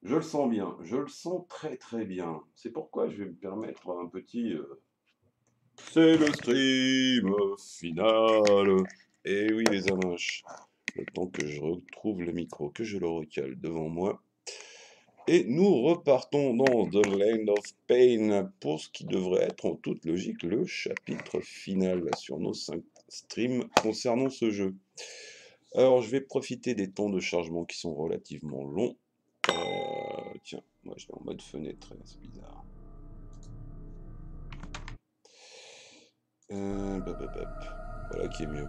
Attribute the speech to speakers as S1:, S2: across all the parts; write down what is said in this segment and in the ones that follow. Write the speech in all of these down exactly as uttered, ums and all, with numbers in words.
S1: Je le sens bien, je le sens très très bien. C'est pourquoi je vais me permettre un petit... euh, C'est le stream final. Et oui les amoches, le temps que je retrouve le micro, que je le recale devant moi. Et nous repartons dans The Land of Pain pour ce qui devrait être en toute logique le chapitre final sur nos cinq streams concernant ce jeu. Alors je vais profiter des temps de chargement qui sont relativement longs. Euh, tiens, moi je vais en mode fenêtre, c'est bizarre. Euh, bop, bop, bop. Voilà qui est mieux.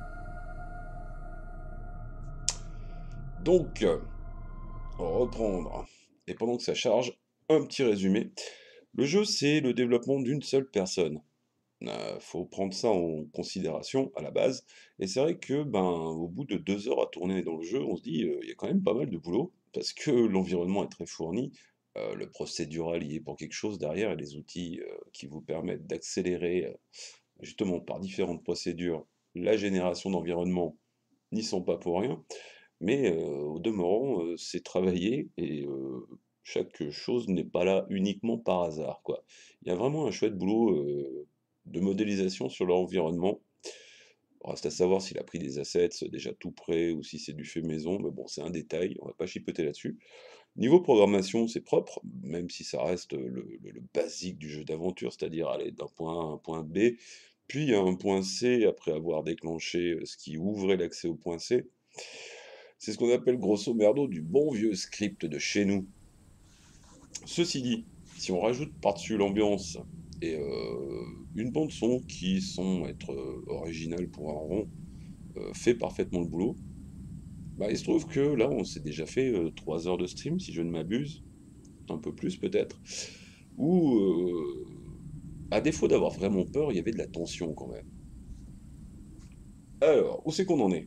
S1: Donc, reprendre. Et pendant que ça charge, un petit résumé. Le jeu, c'est le développement d'une seule personne. Euh, faut prendre ça en considération à la base. Et c'est vrai que, ben, au bout de deux heures à tourner dans le jeu, on se dit, euh, il y a quand même pas mal de boulot, parce que l'environnement est très fourni. Euh, le procédural y est pour quelque chose derrière, et les outils euh, qui vous permettent d'accélérer, euh, justement par différentes procédures, la génération d'environnement n'y sont pas pour rien. Mais euh, au demeurant, euh, c'est travaillé et euh, chaque chose n'est pas là uniquement par hasard, quoi. Il y a vraiment un chouette boulot euh, de modélisation sur l'environnement. Reste à savoir s'il a pris des assets déjà tout prêts ou si c'est du fait maison, mais bon, c'est un détail, on va pas chipoter là-dessus. Niveau programmation, c'est propre, même si ça reste le, le- le basique du jeu d'aventure, c'est-à-dire aller d'un point A à un point B, puis à un point C après avoir déclenché euh, ce qui ouvrait l'accès au point C. C'est ce qu'on appelle grosso merdo du bon vieux script de chez nous. Ceci dit, si on rajoute par-dessus l'ambiance et euh, une bande son qui sont être euh, originales pour un rond, euh, fait parfaitement le boulot, bah, il se trouve que là on s'est déjà fait euh, trois heures de stream si je ne m'abuse, un peu plus peut-être, où euh, à défaut d'avoir vraiment peur, il y avait de la tension quand même. Alors, où c'est qu'on en est?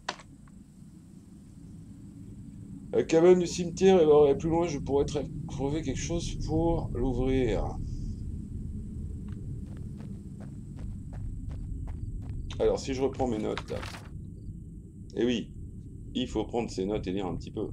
S1: La cabane du cimetière, et alors, et plus loin, je pourrais tra- trouver quelque chose pour l'ouvrir. Alors, si je reprends mes notes, eh oui, il faut prendre ses notes et lire un petit peu.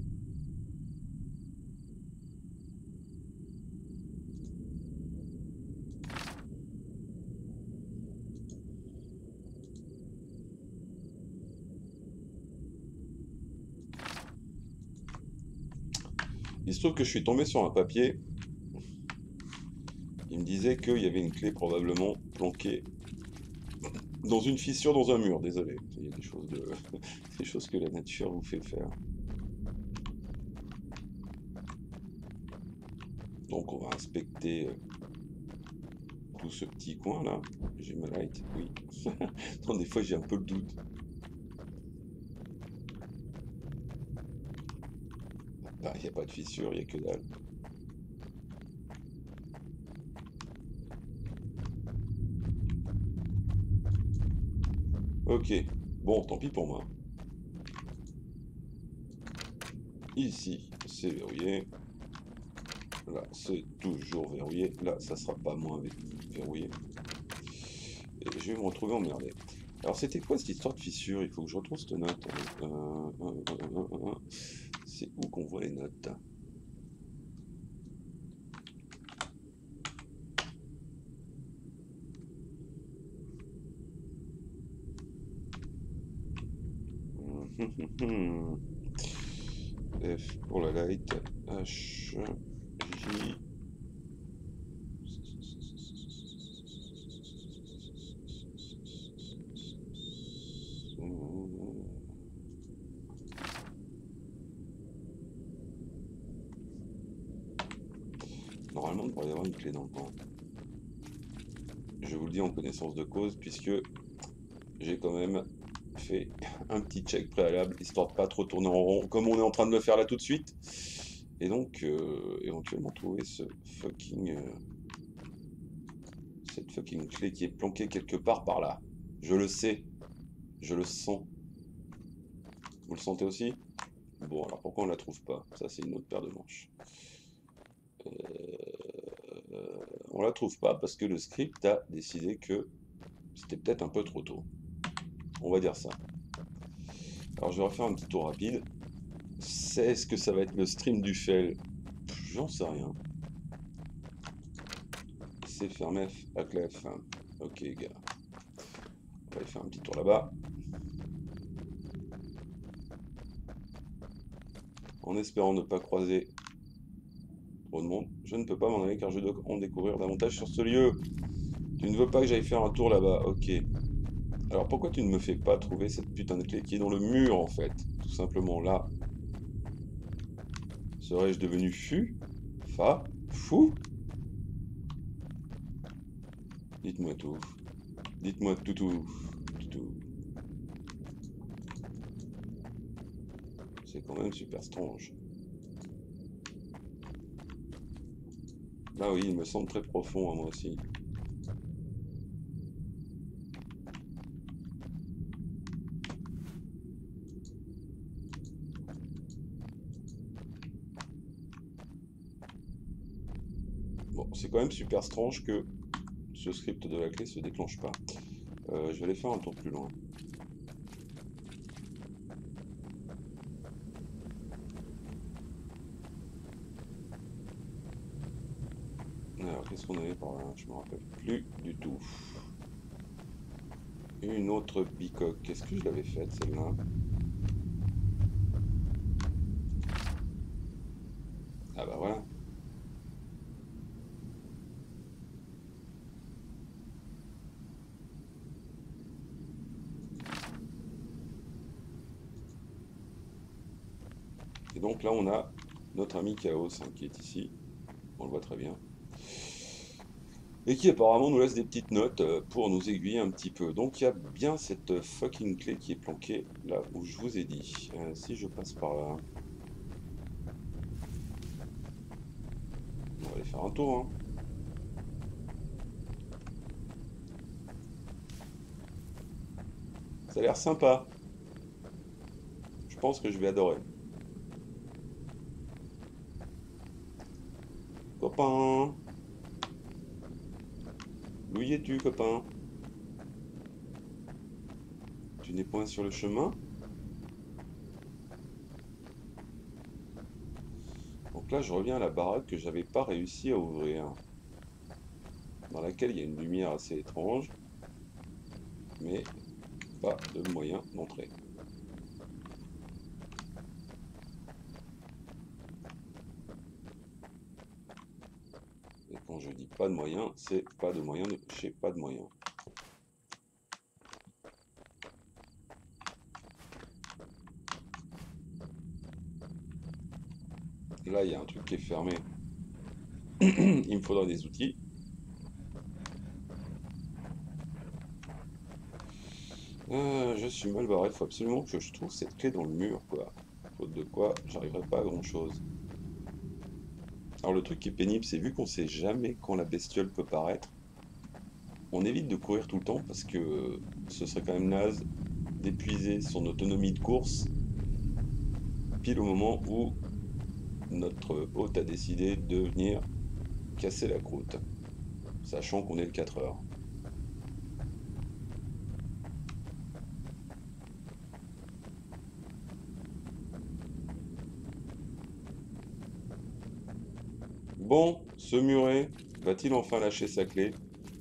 S1: Il se trouve que je suis tombé sur un papier. Il me disait qu'il y avait une clé probablement planquée dans une fissure dans un mur. Désolé, il y a des choses, de... des choses que la nature vous fait faire. Donc on va inspecter euh, tout ce petit coin là. J'ai ma light, oui. Non, des fois j'ai un peu le doute. Bah, il n'y a pas de fissure, il n'y a que dalle. Ok, bon, tant pis pour moi. Ici, c'est verrouillé. Là, c'est toujours verrouillé. Là, ça sera pas moins verrouillé. Et je vais me retrouver emmerdé. Alors, c'était quoi cette histoire de fissure? Il faut que je retrouve cette note. Euh, euh, euh, euh, euh, C'est où qu'on voit les notes? F pour la light. H. J. Normalement, il devrait y avoir une clé dans le coin. Je vous le dis en connaissance de cause, puisque j'ai quand même fait un petit check préalable, histoire de pas trop tourner en rond, comme on est en train de le faire là tout de suite. Et donc, euh, éventuellement trouver ce fucking... euh, cette fucking clé qui est planquée quelque part par là. Je le sais, je le sens. Vous le sentez aussi? Bon, alors pourquoi on la trouve pas? Ça, c'est une autre paire de manches. Euh, on la trouve pas parce que le script a décidé que c'était peut-être un peu trop tôt. On va dire ça. Alors je vais refaire un petit tour rapide. C'est ce que ça va être le stream du fail. J'en sais rien. C'est fermé à clef. Ok, gars. On va aller faire un petit tour là-bas. En espérant ne pas croiser trop de monde. Je ne peux pas m'en aller car je dois en découvrir davantage sur ce lieu. Tu ne veux pas que j'aille faire un tour là-bas? Ok. Alors pourquoi tu ne me fais pas trouver cette putain de clé qui est dans le mur en fait? Tout simplement là. Serais-je devenu fu? Fa? Fou? Dites-moi tout. Dites-moi tout, tout, tout, tout. C'est quand même super strange. Bah oui, il me semble très profond à moi aussi. Bon, c'est quand même super strange que ce script de la clé se déclenche pas. Euh, je vais aller faire un tour plus loin. Alors, qu'est-ce qu'on avait par là? Je me rappelle plus du tout. Une autre bicoque. Qu'est-ce que je l'avais faite, celle-là? Ah bah voilà. Et donc là, on a notre ami Chaos hein, qui est ici. On le voit très bien. Et qui apparemment nous laisse des petites notes euh, pour nous aiguiller un petit peu. Donc il y a bien cette fucking clé qui est planquée là où je vous ai dit. Euh, si je passe par là, on va aller faire un tour. Hein. Ça a l'air sympa. Je pense que je vais adorer. Copain. D'où y es-tu, copain? Tu n'es point sur le chemin? Donc là, je reviens à la baraque que j'avais pas réussi à ouvrir. Dans laquelle il y a une lumière assez étrange. Mais pas de moyen d'entrer. Et quand je dis pas de moyen, c'est pas de moyen de chez pas de moyen. Là, il y a un truc qui est fermé. Il me faudra des outils. Euh, je suis mal barré. Il faut absolument que je trouve cette clé dans le mur, quoi. Faute de quoi, j'arriverai pas à grand chose. Alors, le truc qui est pénible, c'est vu qu'on sait jamais quand la bestiole peut paraître, on évite de courir tout le temps parce que ce serait quand même naze d'épuiser son autonomie de course pile au moment où notre hôte a décidé de venir casser la croûte, sachant qu'on est le quatre heures. Bon, ce muret va-t-il enfin lâcher sa clé?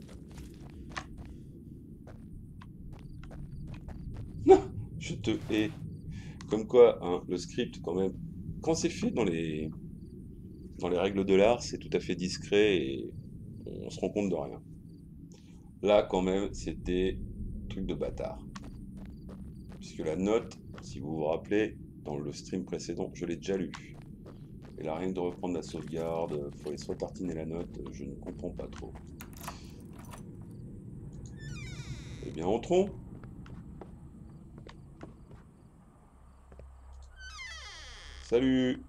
S1: Non, je te hais. Comme quoi, hein, le script, quand même, quand c'est fait dans les, dans les règles de l'art, c'est tout à fait discret et on se rend compte de rien. Là, quand même, c'était truc de bâtard. Puisque la note, si vous vous rappelez, dans le stream précédent, je l'ai déjà lu. Et là, rien que de reprendre la sauvegarde, faut aller soit tartiner la note, je ne comprends pas trop. Eh bien, entrons. Salut.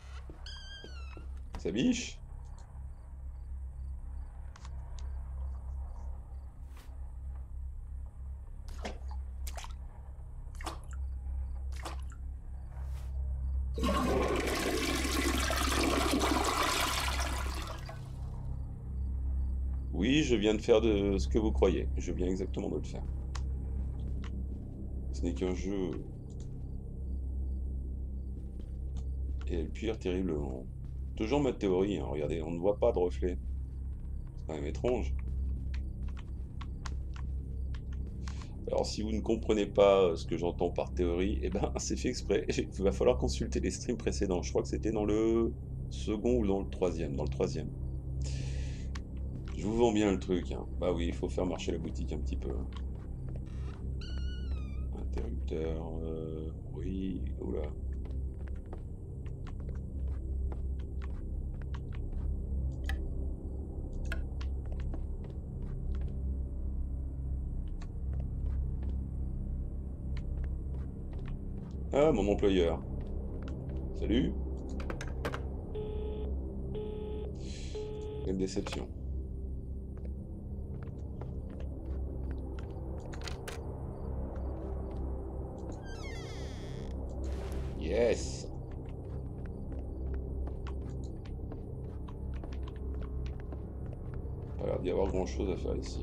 S1: Ça biche? Oui, je viens de faire de ce que vous croyez. Je viens exactement de le faire. Ce n'est qu'un jeu. Et elle pire terriblement. Toujours ma théorie, hein, regardez, on ne voit pas de reflet. C'est quand même étrange. Alors si vous ne comprenez pas euh, ce que j'entends par théorie, eh ben c'est fait exprès. Il va falloir consulter les streams précédents. Je crois que c'était dans le second ou dans le troisième. Dans le troisième. Je vous vends bien le truc, hein. Bah oui, il faut faire marcher la boutique un petit peu. Interrupteur, euh, oui, oula. Ah, mon employeur. Salut. Quelle déception. Yes. Pas l'air d'y avoir grand chose à faire ici.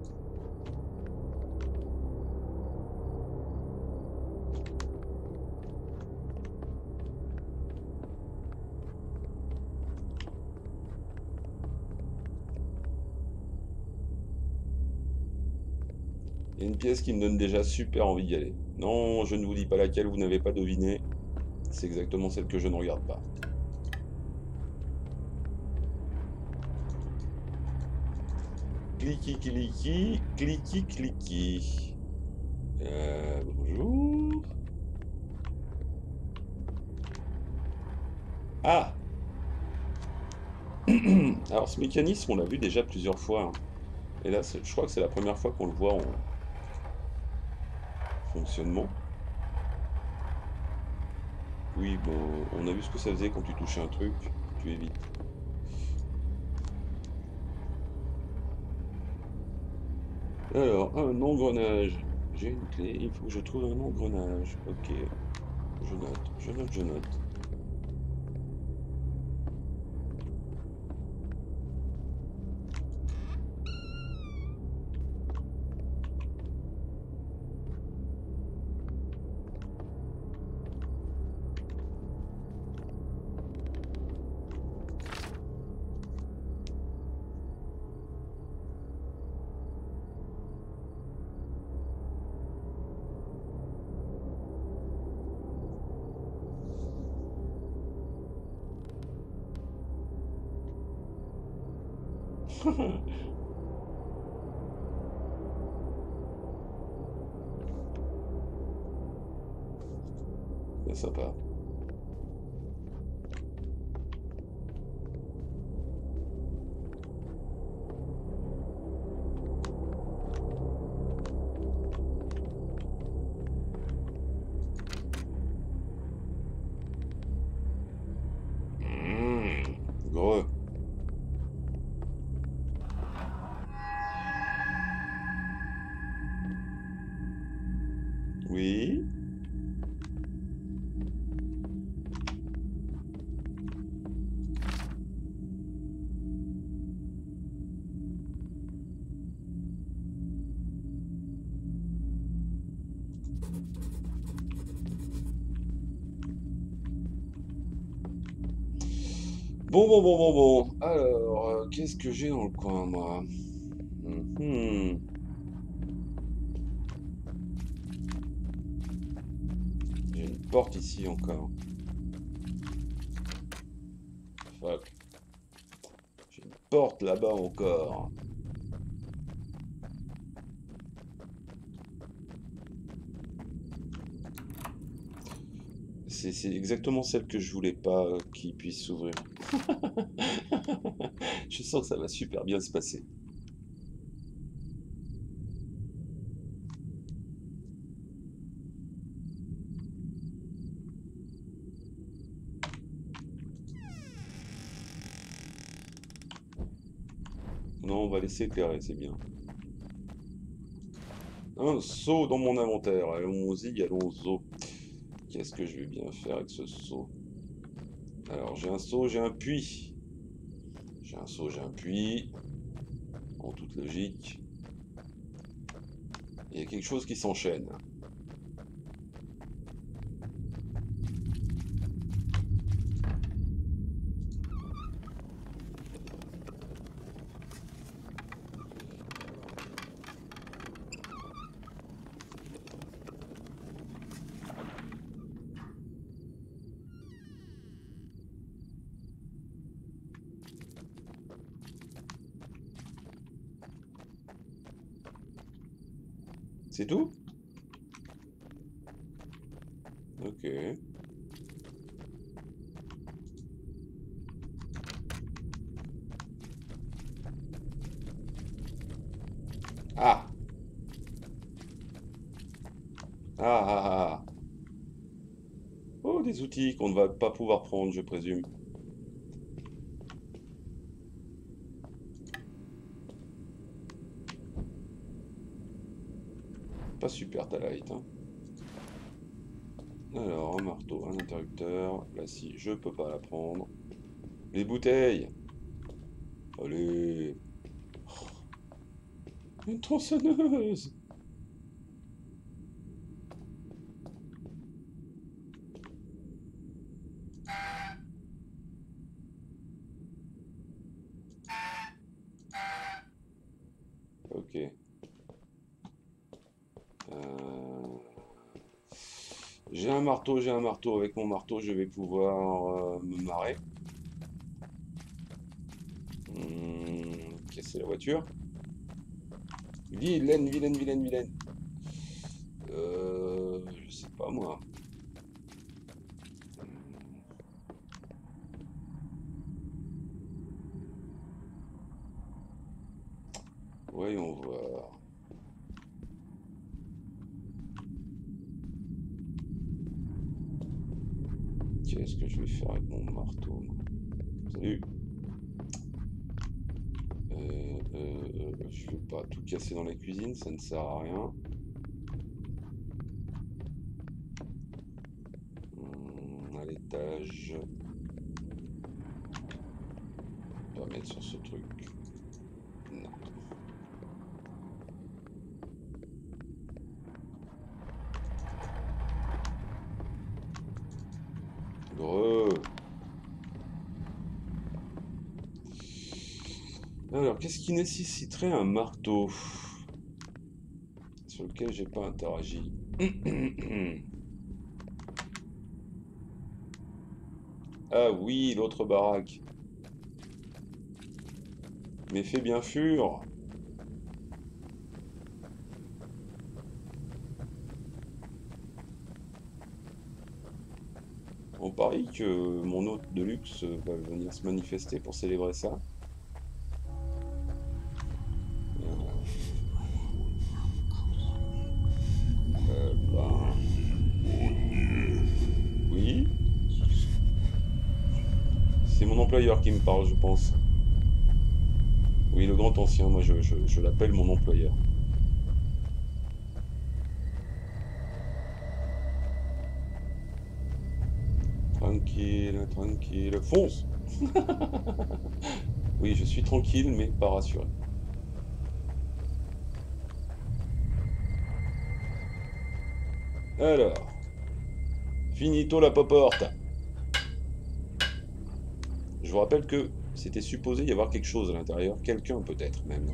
S1: Il y a une pièce qui me donne déjà super envie d'y aller. Non, je ne vous dis pas laquelle, vous n'avez pas deviné. C'est exactement celle que je ne regarde pas. Cliquis, cliquis, cliquis, cliquis. Euh, bonjour. Ah! Alors ce mécanisme, on l'a vu déjà plusieurs fois, hein. Et là, je crois que c'est la première fois qu'on le voit en fonctionnement. Oui, bon, on a vu ce que ça faisait quand tu touchais un truc, tu évites. Alors, un engrenage. J'ai une clé, il faut que je trouve un engrenage. Ok, je note, je note, je note. C'est sympa. Mmh, gros. Oui. Bon, bon, bon, bon, bon. Alors, euh, qu'est-ce que j'ai dans le coin, moi? Mhm. J'ai une porte ici encore. Fuck. J'ai une porte là-bas encore. C'est c'est exactement celle que je voulais pas euh, qui puisse s'ouvrir. Je sens que ça va super bien se passer. Non, on va laisser éclairer, c'est bien. Un seau dans mon inventaire. Allons-y, allons-y. Qu'est-ce que je vais bien faire avec ce seau? Alors, j'ai un seau, j'ai un puits. J'ai un seau, j'ai un puits. En toute logique. Il y a quelque chose qui s'enchaîne. C'est tout? Ok. Ah! Ah ah ah! Ah. Oh, des outils qu'on ne va pas pouvoir prendre, je présume. Pas super ta light, hein. Alors, un marteau, un interrupteur. Là, si, je peux pas la prendre. Les bouteilles! Allez! Une tronçonneuse! Ok. Euh, J'ai un marteau, j'ai un marteau. Avec mon marteau, je vais pouvoir euh, me marrer. Hmm, casser la voiture. Vilaine, vilaine, vilaine, vilaine. Euh, je sais pas moi. Voyons voir. Qu'est-ce que je vais faire avec mon marteau? Salut. Euh, euh, je vais pas tout casser dans la cuisine, ça ne sert à rien. Hmm, à l'étage. On va mettre sur ce truc. Non. Greu. Alors, qu'est-ce qui nécessiterait un marteau sur lequel j'ai pas interagi? Ah oui, l'autre baraque. Mais fais bien sûr. On parie que mon hôte de luxe va venir se manifester pour célébrer ça. Euh, ben, oui, c'est mon employeur qui me parle, je pense. Oui, le grand ancien, moi je, je, je l'appelle mon employeur. Tranquille, tranquille, fonce! Oui, je suis tranquille, mais pas rassuré. Alors, finito la poporte. Je vous rappelle que c'était supposé y avoir quelque chose à l'intérieur, quelqu'un peut-être même.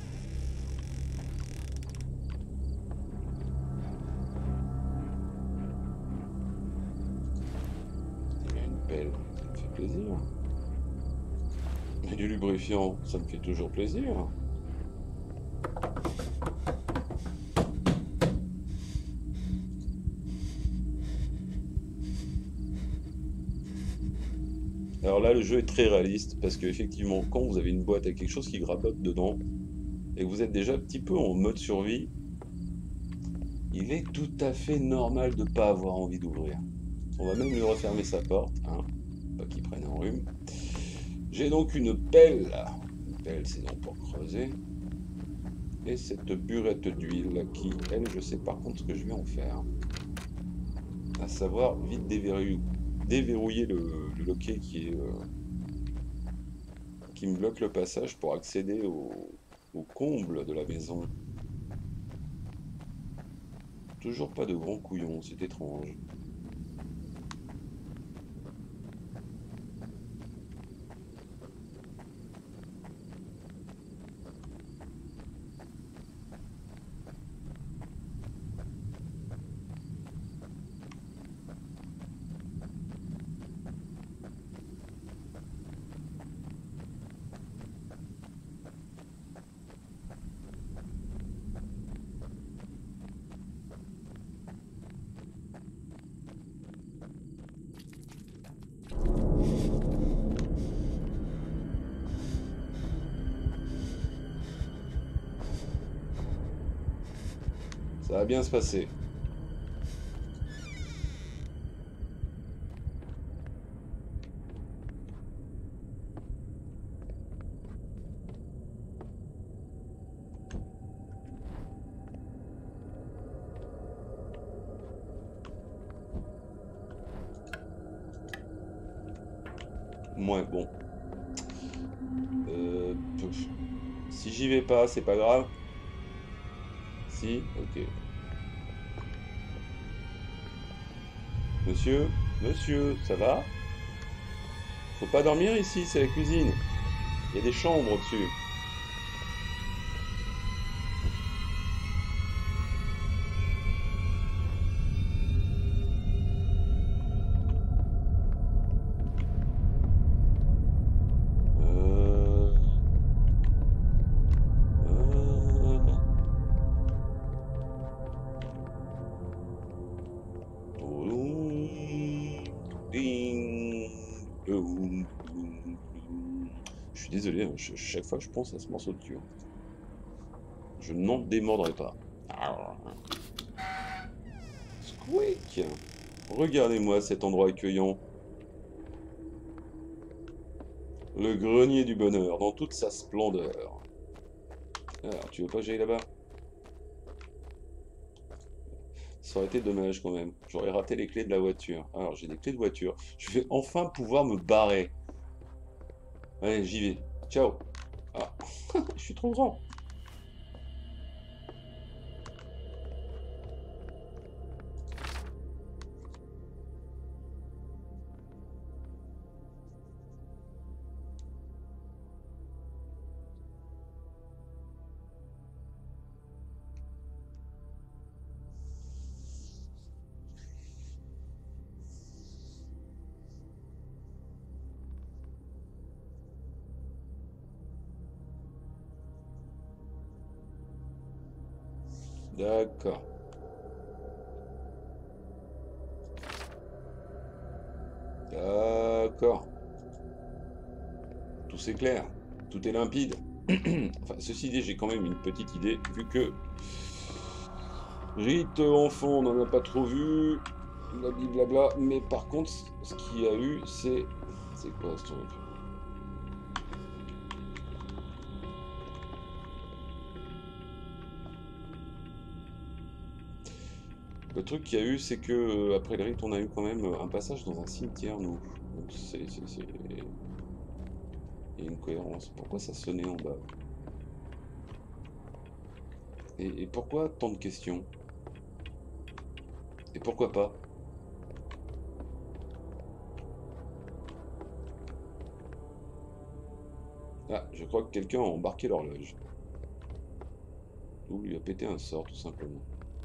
S1: Il y a une pelle, ça me fait plaisir. Et du lubrifiant, ça me fait toujours plaisir. Alors là, le jeu est très réaliste, parce qu'effectivement, quand vous avez une boîte avec quelque chose qui grabote dedans, et que vous êtes déjà un petit peu en mode survie, il est tout à fait normal de ne pas avoir envie d'ouvrir. On va même lui refermer sa porte, hein, pas qu'il prenne un rhume. J'ai donc une pelle, une pelle c'est donc pour creuser, et cette burette d'huile qui, elle, je sais par contre ce que je vais en faire. À savoir, vite déverrouiller, déverrouiller le, le loquet qui est... Euh, qui me bloque le passage pour accéder au, au comble de la maison. Toujours pas de grand couillon, c'est étrange. Ça va bien se passer. Ouais, bon. Euh, pff. Si j'y vais pas, c'est pas grave. Si? Ok. Monsieur? Monsieur, ça va? Faut pas dormir ici, c'est la cuisine. Il y a des chambres au-dessus. Euh... euh, Je suis désolé, hein, ch- chaque fois que je pense à ce morceau de cul, je n'en démordrai pas. Squeak! Regardez-moi cet endroit accueillant. Le grenier du bonheur, dans toute sa splendeur. Alors, tu veux pas que j'aille là-bas? Ça aurait été dommage quand même. J'aurais raté les clés de la voiture. Alors, j'ai des clés de voiture. Je vais enfin pouvoir me barrer. Allez, j'y vais. Ciao. Ah, je suis trop grand. D'accord. D'accord. Tout c'est clair. Tout est limpide. Enfin, ceci dit, j'ai quand même une petite idée, vu que Rite enfant, on n'en a pas trop vu, blablabla, mais par contre, ce qu'il y a eu, c'est... C'est quoi ce truc? Le truc qu'il y a eu, c'est que euh, après le rite, on a eu quand même euh, un passage dans un cimetière, nous. Donc c'est... c'est- c'est- Il y a une cohérence. Pourquoi ça sonnait en bas? Et, et pourquoi tant de questions? Et pourquoi pas? Ah, je crois que quelqu'un a embarqué l'horloge. Ou lui a pété un sort, tout simplement.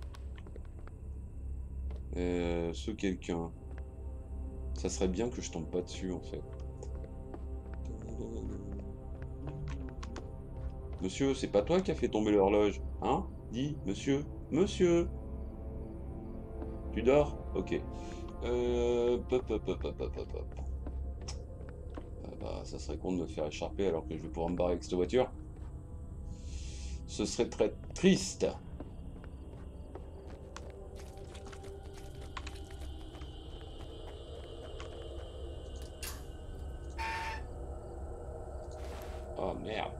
S1: Euh, ce quelqu'un... Ça serait bien que je tombe pas dessus, en fait. Monsieur, c'est pas toi qui as fait tomber l'horloge, hein? Dis, monsieur, monsieur, tu dors? Ok. Euh... Pop, pop, pop, pop, pop, pop, pop. Ah bah, ça serait con de me faire écharper alors que je vais pouvoir me barrer avec cette voiture. Ce serait très triste. Oh merde.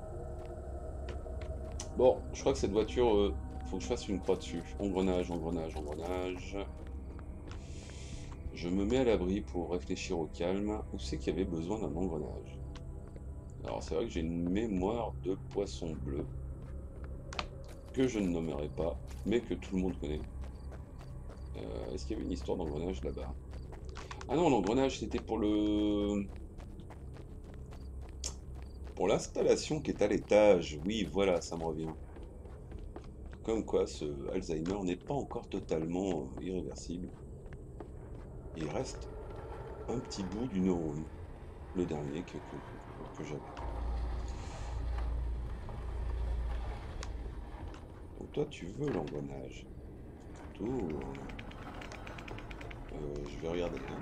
S1: Bon, je crois que cette voiture, euh, faut que je fasse une croix dessus. Engrenage, engrenage, engrenage. Je me mets à l'abri pour réfléchir au calme. Où c'est qu'il y avait besoin d'un engrenage? Alors c'est vrai que j'ai une mémoire de poisson bleu, que je ne nommerai pas, mais que tout le monde connaît. Euh, Est-ce qu'il y avait une histoire d'engrenage là-bas? Ah non, l'engrenage c'était pour le... Pour l'installation qui est à l'étage. Oui, voilà, ça me revient. Comme quoi, ce Alzheimer n'est pas encore totalement euh, irréversible. Il reste un petit bout du neurone. Le dernier que, que, que- que j'avais. Donc toi, tu veux l'engrenage. Tout. Euh, je vais regarder, hein.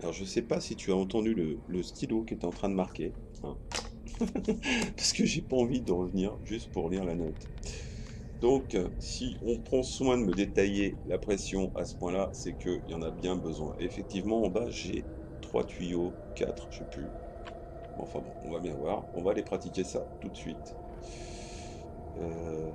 S1: Alors je sais pas si tu as entendu le, le stylo qui était en train de marquer, hein. Parce que j'ai pas envie de revenir juste pour lire la note. Donc, si on prend soin de me détailler la pression à ce point-là, c'est qu'il y en a bien besoin. Et effectivement, en bas, j'ai trois tuyaux, quatre, je sais plus. Enfin bon, on va bien voir. On va aller pratiquer ça tout de suite. Euh,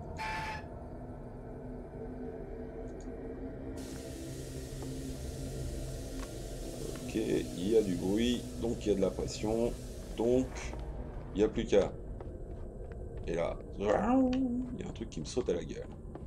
S1: Ok, il y a du bruit, donc il y a de la pression, donc il n'y a plus qu'à. Et là, il y a un truc qui me saute à la gueule.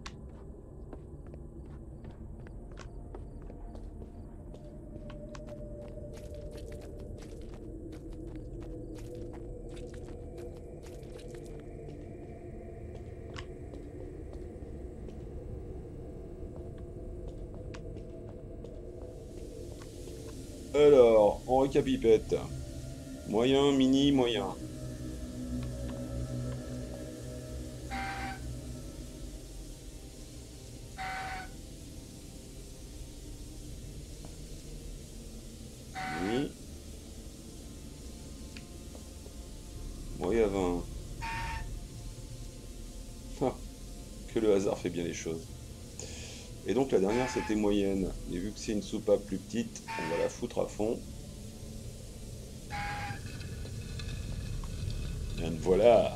S1: Alors, en récapipète. Moyen, mini, moyen. Mini. Moyen vingt. Ah, que le hasard fait bien les choses. Et donc la dernière c'était moyenne. Et vu que c'est une soupape plus petite, on va la foutre à fond. Et voilà.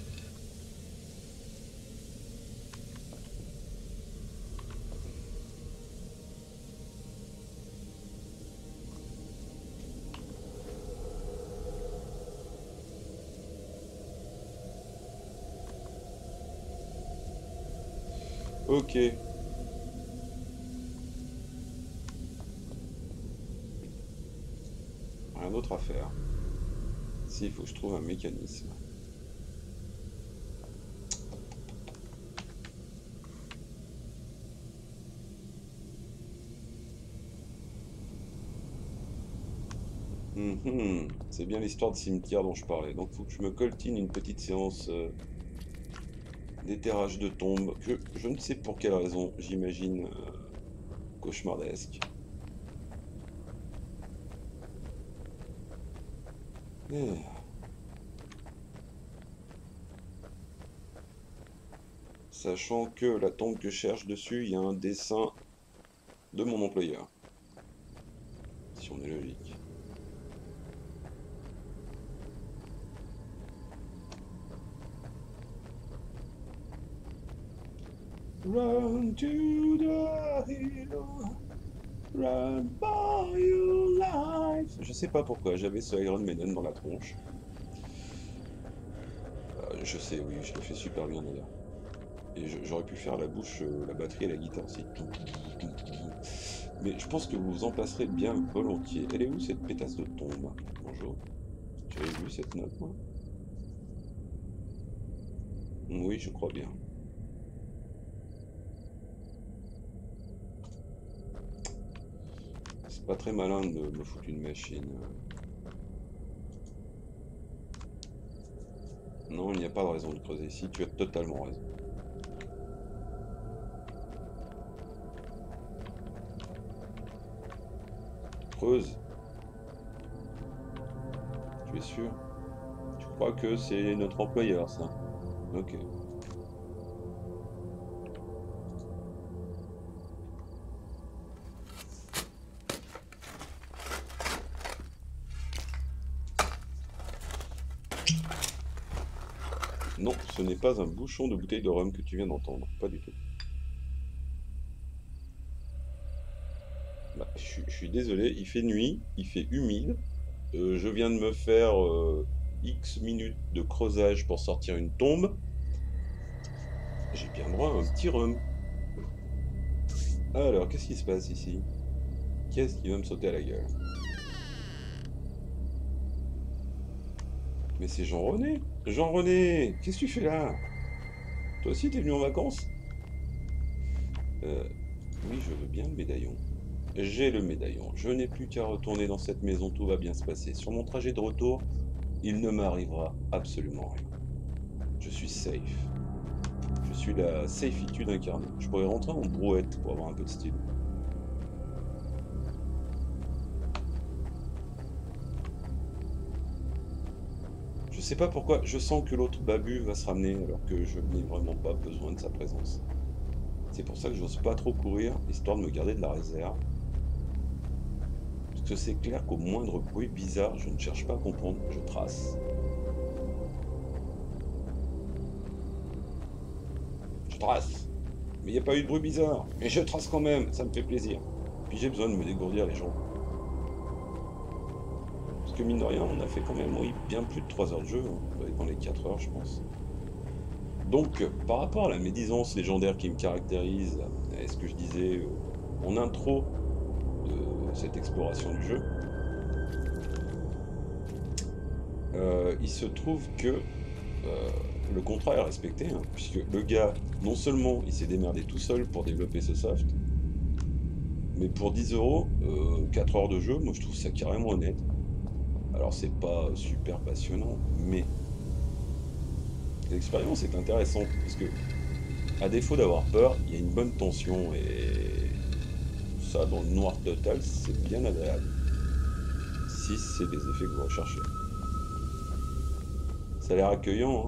S1: Ok. Rien d'autre à faire. Si, il faut que je trouve un mécanisme. Mhm. C'est bien l'histoire de cimetière dont je parlais. Donc il faut que je me coltine une petite séance euh, d'éterrage de tombes que je ne sais pour quelle raison, j'imagine euh, cauchemardesque. Eh. Sachant que la tombe que je cherche dessus, il y a un dessin de mon employeur. Si on est logique. Run to the hero, run for your life. Je sais pas pourquoi, j'avais ce Iron Maiden dans la tronche. Euh, je sais, oui, je le fais super bien d'ailleurs. Et j'aurais pu faire la bouche, euh, la batterie et la guitare aussi. Mais je pense que vous vous en passerez bien volontiers. Elle est où cette pétasse de tombe? Bonjour. Tu avais vu cette note, moi? Oui, je crois bien. C'est pas très malin de me foutre une machine. Non, il n'y a pas de raison de creuser ici, tu as totalement raison. Creuse. Tu es sûr? Tu crois que c'est notre employeur, ça? Ok. Non, ce n'est pas un bouchon de bouteille de rhum que tu viens d'entendre, pas du tout. Bah, je, suis- je suis désolé, il fait nuit, il fait humide. Euh, je viens de me faire euh, X minutes de creusage pour sortir une tombe. J'ai bien droit à un petit rhum. Alors, qu'est-ce qui se passe ici? Qu'est-ce qui va me sauter à la gueule? Mais c'est Jean-René! Jean-René! Qu'est-ce que tu fais là? Toi aussi, t'es venu en vacances? Euh, oui, je veux bien le médaillon. J'ai le médaillon. Je n'ai plus qu'à retourner dans cette maison, tout va bien se passer. Sur mon trajet de retour, il ne m'arrivera absolument rien. Je suis safe. Je suis la safitude incarnée. Je pourrais rentrer en brouette pour avoir un peu de style. sais pas pourquoi, je sens que l'autre babu va se ramener alors que je n'ai vraiment pas besoin de sa présence. C'est pour ça que j'ose pas trop courir, histoire de me garder de la réserve. Parce que c'est clair qu'au moindre bruit bizarre, je ne cherche pas à comprendre, je trace. Je trace. Mais il n'y a pas eu de bruit bizarre. Mais je trace quand même, ça me fait plaisir. Puis j'ai besoin de me dégourdir les jambes. Parce que mine de rien, on a fait quand même, oui, bien plus de trois heures de jeu. Hein. On doit être dans les quatre heures, je pense. Donc, par rapport à la médisance légendaire qui me caractérise, et ce que je disais euh, en intro de cette exploration du jeu, euh, il se trouve que euh, le contrat est respecté, hein, puisque le gars, non seulement il s'est démerdé tout seul pour développer ce soft, mais pour dix euros, euh, quatre heures de jeu, moi je trouve ça carrément honnête. Alors c'est pas super passionnant, mais l'expérience est intéressante, parce que à défaut d'avoir peur, il y a une bonne tension, et ça dans le noir total, c'est bien agréable. Si c'est des effets que vous recherchez. Ça a l'air accueillant, hein.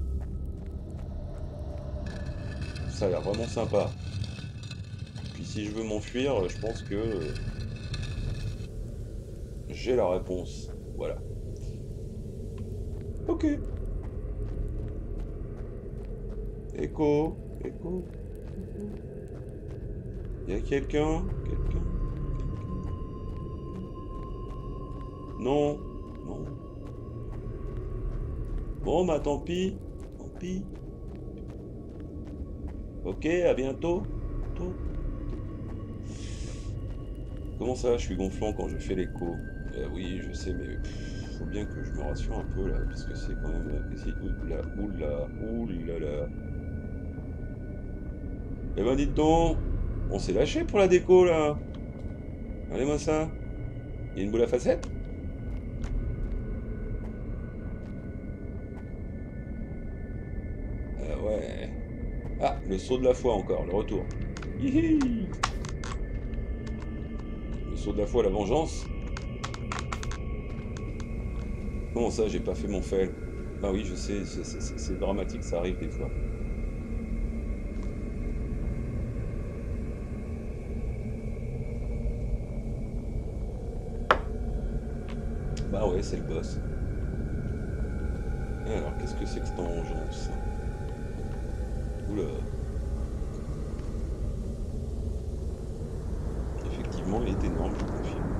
S1: Ça a l'air vraiment sympa. Puis si je veux m'enfuir, je pense que euh, j'ai la réponse. Voilà. Ok. Écho. Écho. Il y a quelqu'un Quelqu'un Non. Non. Bon, bah tant pis. Tant pis. Ok, à bientôt. Bientôt. Comment ça, je suis gonflant quand je fais l'écho? Euh, oui, je sais, mais pff, faut bien que je me rassure un peu là, parce que c'est quand même... Oula, oula, oulala. Eh ben dites donc, on s'est lâché pour la déco là. Allez-moi ça. Il y a une boule à facettes? Euh, ouais. Ah, le saut de la foi encore, le retour. Hihi. Le saut de la foi, la vengeance. Comment ça, j'ai pas fait mon fail? Bah oui, je sais, c'est dramatique, ça arrive des fois. Bah ouais, c'est le boss. Alors, qu'est-ce que c'est que cette vengeance? Oula. Effectivement, il est énorme, je vous confirme.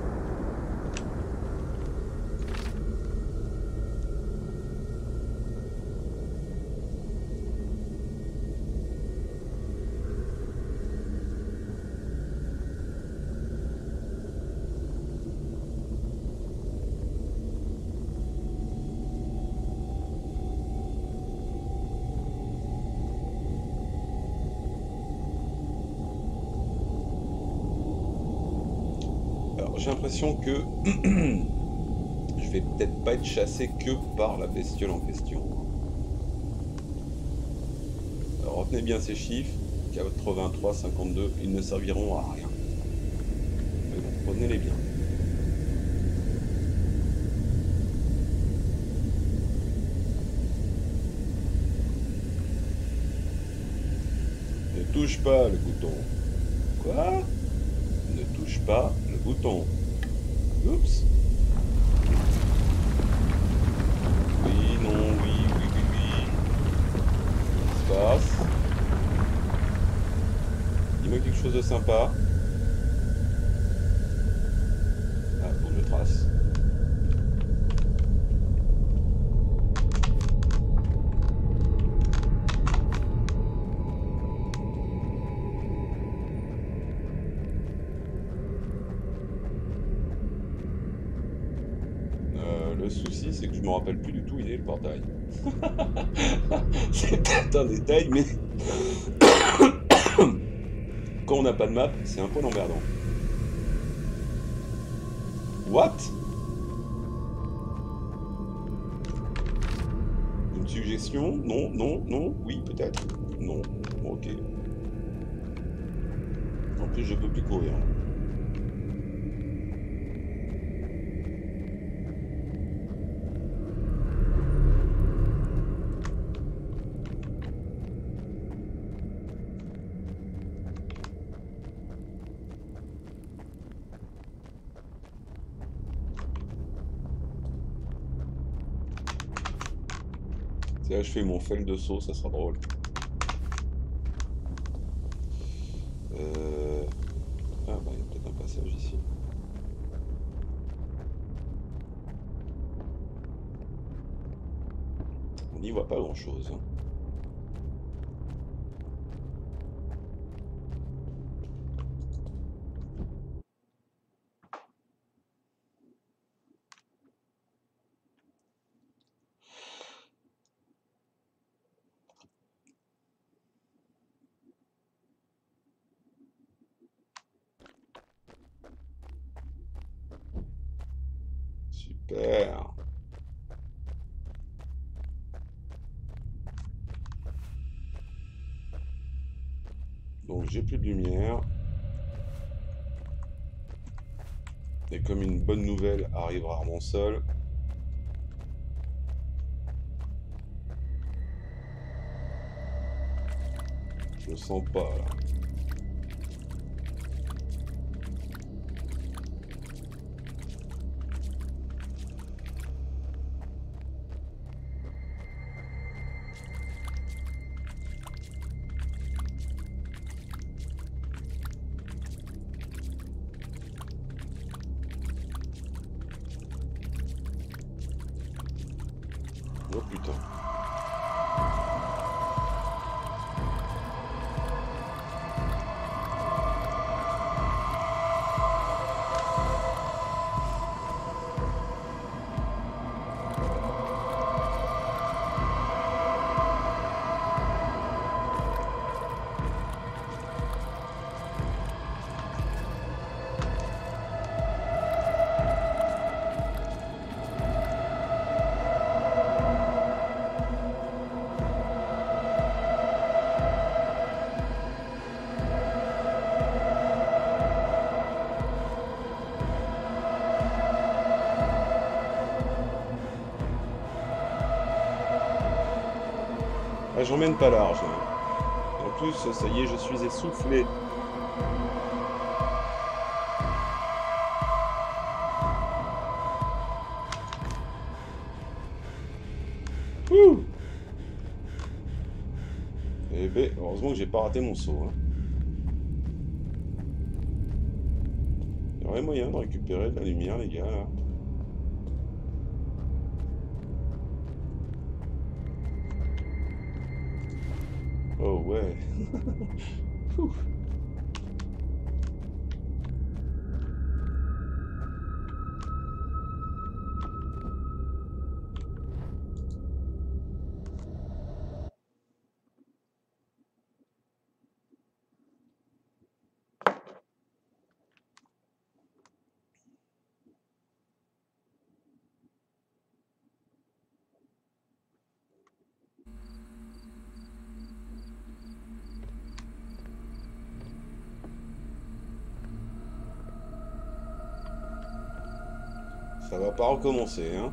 S1: J'ai l'impression que je vais peut-être pas être chassé que par la bestiole en question. Alors, retenez bien ces chiffres, quatre-vingt-trois, cinquante-deux, ils ne serviront à rien. Mais bon, retenez-les bien. Ne touche pas le bouton. Quoi? Ne touche pas le bouton. Oups. Oui, non, oui, oui, oui, oui. Qu'est-ce qui se passe? Dis-moi quelque chose de sympa. Ah, faut que je trace. Le souci, c'est que je me rappelle plus du tout où il est le portail. C'est peut-être un détail, mais quand on n'a pas de map, c'est un peu emmerdant. What? Une suggestion? Non, non, non, oui, peut-être. Non, ok. En plus, je peux plus courir. Là, je fais mon fail de saut, ça sera drôle. Euh... Ah bah il y a peut-être un passage ici. On n'y voit pas grand-chose. Hein. Super. Donc j'ai plus de lumière. Et comme une bonne nouvelle arrive rarement seule, je le sens pas là. Oh putain. Ah, j'emmène pas large. Hein. En plus, ça y est, je suis essoufflé. Ouh. Eh ben, heureusement que j'ai pas raté mon saut. Hein. Il y aurait moyen de récupérer de la lumière, les gars, là. Oh ouais. Ouh. Ça va pas recommencer, hein.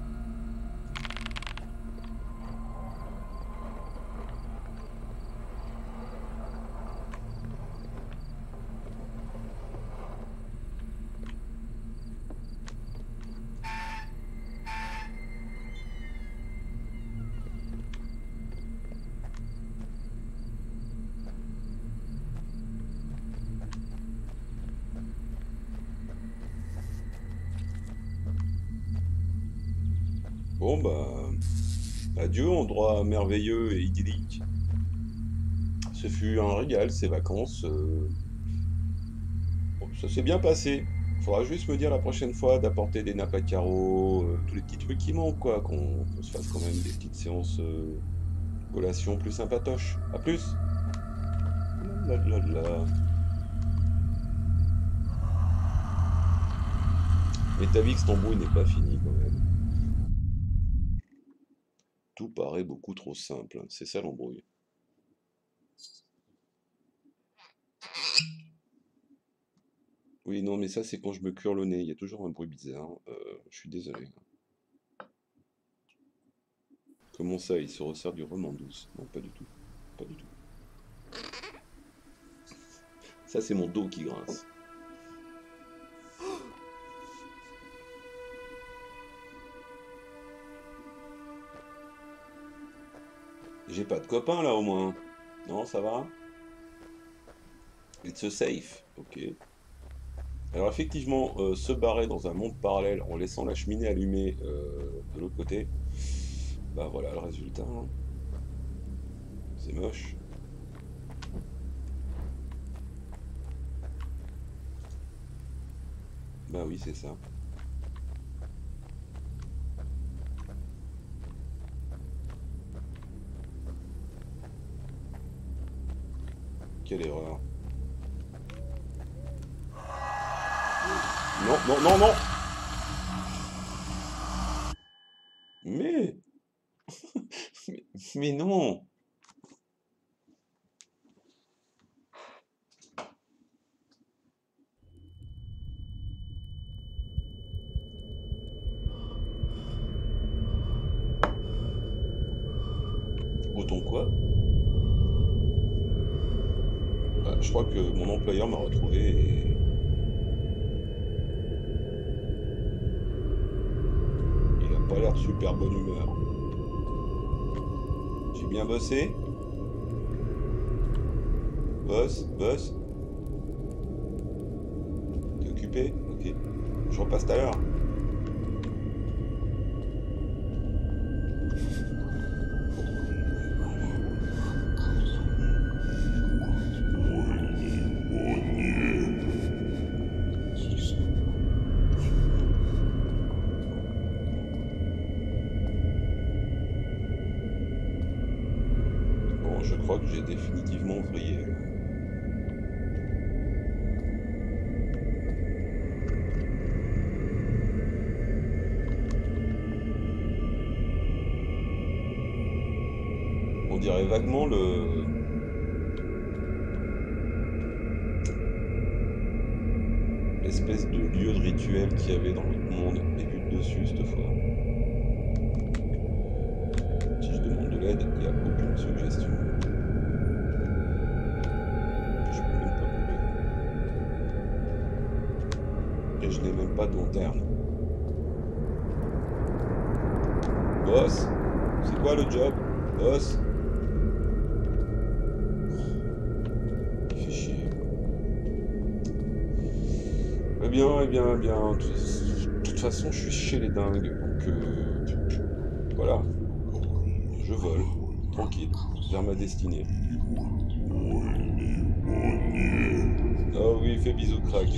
S1: Bon bah, adieu, endroit merveilleux et idyllique. Ce fut un régal, ces vacances. euh, bon, ça s'est bien passé. Faudra juste me dire la prochaine fois d'apporter des nappes à carreaux, euh, tous les petits trucs qui manquent, quoi. Qu'on qu'on se fasse quand même des petites séances euh, collations plus sympatoches. À plus! La la la. Mais ta vie que cette embrouille n'est pas finie quand même. Tout paraît beaucoup trop simple. C'est ça l'embrouille. Oui, non, mais ça, c'est quand je me cure le nez. Il y a toujours un bruit bizarre. Euh, je suis désolé. Comment ça, il se resserre du rhum en douce? Non, pas du tout. Pas du tout. Ça, c'est mon dos qui grince. J'ai pas de copain là au moins. Non, ça va? It's a safe. Ok. Alors effectivement, euh, se barrer dans un monde parallèle en laissant la cheminée allumée euh, de l'autre côté, bah voilà le résultat, hein. C'est moche. Bah oui, c'est ça. Quelle erreur. Non, non, non, non! Mais, mais, mais non! Autant quoi? Bah, je crois que mon employeur m'a retrouvé et il a pas l'air de super bonne humeur. J'ai bien bossé? Boss? Boss? T'es occupé? Ok. Je repasse tout à l'heure. Bon, je crois que j'ai définitivement vrillé. On dirait vaguement le... l'espèce de lieu de rituel qu'il y avait dans l'autre monde, mais vu de dessus cette fois. Si je demande de l'aide, il n'y a aucune suggestion. Je peux même pas bouger. Et je n'ai même pas de lanterne. Boss? C'est quoi le job? Boss? Il fait chier. Eh bien, eh bien, eh bien. De toute façon, je suis chez les dingues. Donc, euh, voilà. Je vole, tranquille, vers ma destinée. Oh oui, fais bisous, crack.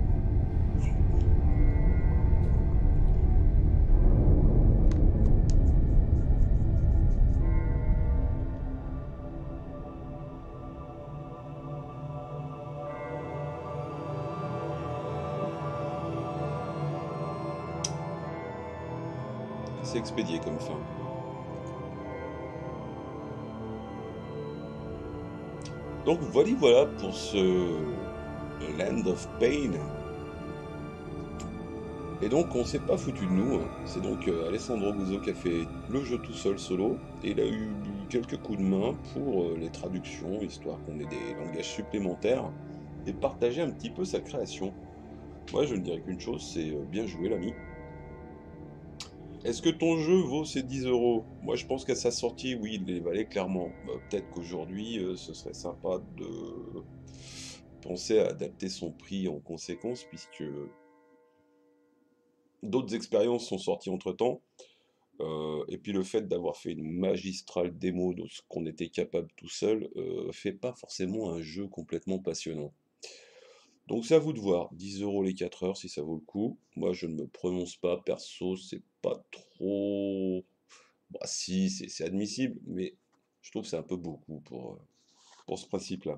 S1: C'est expédié comme fin. Donc voilà, voilà pour ce Land of Pain. Et donc on s'est pas foutu de nous, hein. C'est donc euh, Alessandro Guzzo qui a fait le jeu tout seul solo. Et il a eu quelques coups de main pour euh, les traductions, histoire qu'on ait des langages supplémentaires. Et partager un petit peu sa création. Moi je ne dirais qu'une chose, c'est euh, bien joué l'ami. Est-ce que ton jeu vaut ses dix euros? Moi, je pense qu'à sa sortie, oui, il les valait clairement. Bah, peut-être qu'aujourd'hui, euh, ce serait sympa de penser à adapter son prix en conséquence, puisque d'autres expériences sont sorties entre-temps. Euh, et puis le fait d'avoir fait une magistrale démo de ce qu'on était capable tout seul, euh, fait pas forcément un jeu complètement passionnant. Donc c'est à vous de voir, dix euros les quatre heures si ça vaut le coup. Moi je ne me prononce pas, perso, c'est pas trop. Bah si, c'est c'est admissible, mais je trouve que c'est un peu beaucoup pour, euh, pour ce principe-là.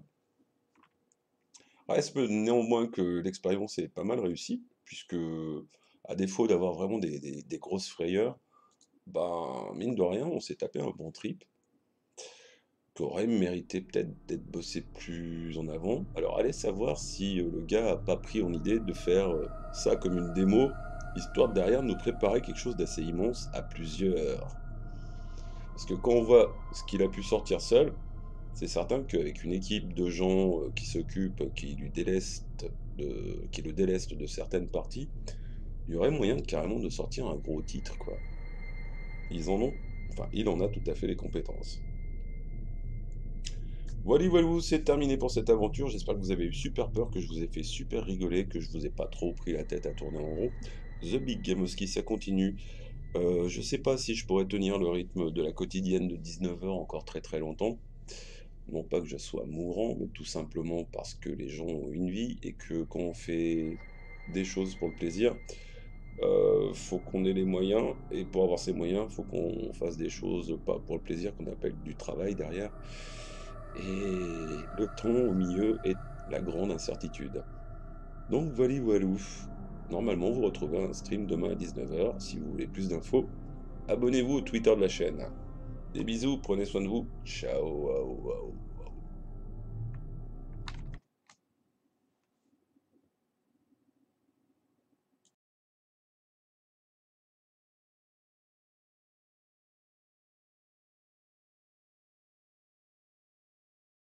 S1: Reste néanmoins que l'expérience est pas mal réussie, puisque à défaut d'avoir vraiment des, des- des grosses frayeurs, bah mine de rien, on s'est tapé un bon trip, qui aurait mérité peut-être d'être bossé plus en avant. Alors allez savoir si euh, le gars a pas pris en idée de faire euh, ça comme une démo, histoire de derrière nous préparer quelque chose d'assez immense à plusieurs. Parce que quand on voit ce qu'il a pu sortir seul, c'est certain qu'avec une équipe de gens euh, qui s'occupent, qui lui délestent de, qui le délestent de certaines parties, il y aurait moyen de, carrément de sortir un gros titre, quoi. Ils en ont, enfin, il en a tout à fait les compétences. Voilà, voilà, c'est terminé pour cette aventure. J'espère que vous avez eu super peur, que je vous ai fait super rigoler, que je vous ai pas trop pris la tête à tourner en rond. The Big Game Oski, ça continue. Euh, je sais pas si je pourrais tenir le rythme de la quotidienne de dix-neuf heures encore très très longtemps. Non pas que je sois mourant, mais tout simplement parce que les gens ont une vie et que quand on fait des choses pour le plaisir, euh, faut qu'on ait les moyens. Et pour avoir ces moyens, faut qu'on fasse des choses pas pour le plaisir, qu'on appelle du travail derrière. Et le temps au milieu est la grande incertitude. Donc voilà, voilou. Normalement, vous retrouvez un stream demain à dix-neuf heures. Si vous voulez plus d'infos, abonnez-vous au Twitter de la chaîne. Des bisous, prenez soin de vous. Ciao, waouh, waouh.